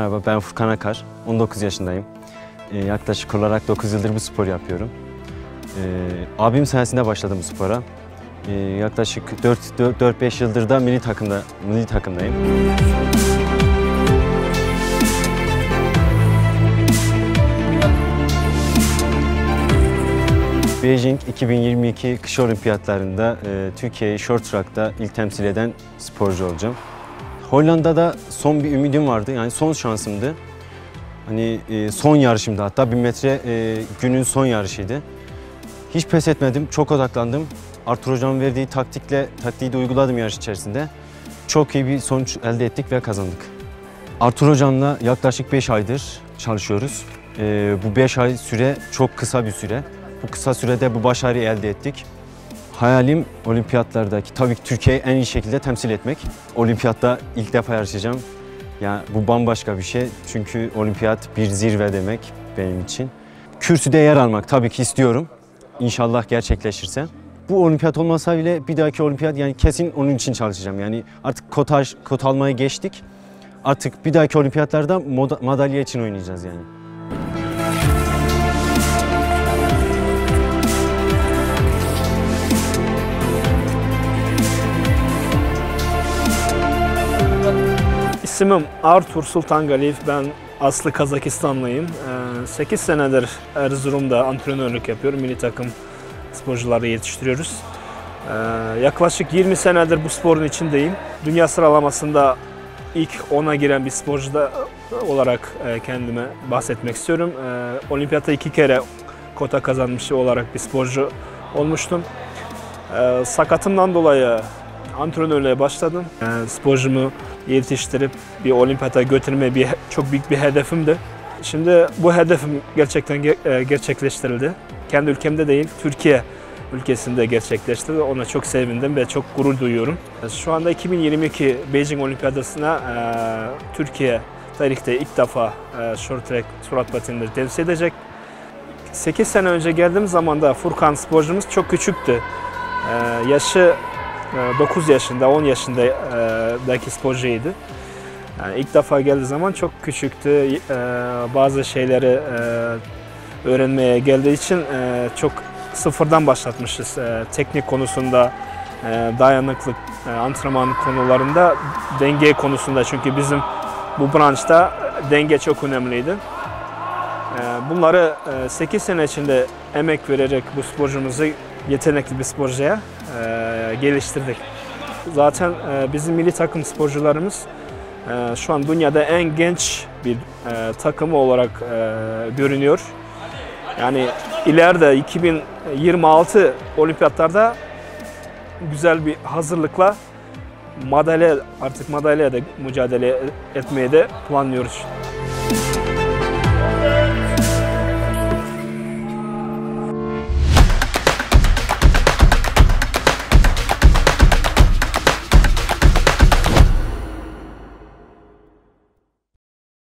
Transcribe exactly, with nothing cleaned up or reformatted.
Merhaba, ben Furkan Akar, on dokuz yaşındayım. Ee, yaklaşık olarak dokuz yıldır bu spor yapıyorum. Ee, abim sayesinde başladım bu spora. Ee, yaklaşık dört beş yıldır da milli takımda milli takımdayım. Beijing iki bin yirmi iki kış olimpiyatlarında e, Türkiye'yi short track'ta ilk temsil eden sporcu olacağım. Hollanda'da son bir ümidim vardı, yani son şansımdı. Hani e, son yarışımdı, hatta bin metre e, günün son yarışıydı. Hiç pes etmedim, çok odaklandım. Artur Hocam'ın verdiği taktikle, taktiği de uyguladım yarış içerisinde. Çok iyi bir sonuç elde ettik ve kazandık. Artur Hocam'la yaklaşık beş aydır çalışıyoruz. E, bu beş ay süre çok kısa bir süre. Bu kısa sürede bu başarıyı elde ettik. Hayalim olimpiyatlardaki, tabii ki Türkiye'yi en iyi şekilde temsil etmek. Olimpiyatta ilk defa yarışacağım. Yani bu bambaşka bir şey. Çünkü olimpiyat bir zirve demek benim için. Kürsüde yer almak tabii ki istiyorum. İnşallah gerçekleşirse. Bu olimpiyat olmasa bile bir dahaki olimpiyat, yani kesin onun için çalışacağım. Yani artık kotaj, kot almayı geçtik. Artık bir dahaki olimpiyatlarda madalya için oynayacağız yani. İsmim Artur Sultangaliyev, ben aslı Kazakistanlıyım. sekiz senedir Erzurum'da antrenörlük yapıyorum, milli takım sporcuları yetiştiriyoruz. Yaklaşık yirmi senedir bu sporun içindeyim. Dünya sıralamasında ilk ona giren bir sporcu da olarak kendime bahsetmek istiyorum. Olimpiyatta iki kere kota kazanmış olarak bir sporcu olmuştum. Sakatımdan dolayı antrenörlüğe başladım. Yani sporcumu yetiştirip bir olimpiyata götürme bir, çok büyük bir hedefimdi. Şimdi bu hedefim gerçekten gerçekleştirildi. Kendi ülkemde değil, Türkiye ülkesinde gerçekleşti. Ona çok sevindim ve çok gurur duyuyorum. Şu anda iki bin yirmi iki Beijing Olimpiyadası'na e, Türkiye tarihte ilk defa e, short track surat patinleri temsil edecek. sekiz sene önce geldiğim zaman da Furkan sporcumuz çok küçüktü. E, yaşı dokuz yaşında, on yaşındaki sporcuydu. Yani ilk defa geldiği zaman çok küçüktü. Bazı şeyleri öğrenmeye geldiği için çok sıfırdan başlatmışız. Teknik konusunda, dayanıklık, antrenman konularında, denge konusunda. Çünkü bizim bu branşta denge çok önemliydi. Bunları sekiz sene içinde emek vererek bu sporcumuzu yetenekli bir sporcuya e, geliştirdik. Zaten e, bizim milli takım sporcularımız e, şu an dünyada en genç bir e, takımı olarak e, görünüyor. Yani ileride iki bin yirmi altı olimpiyatlarda güzel bir hazırlıkla madalya, artık madalya da mücadele etmeye de planlıyoruz.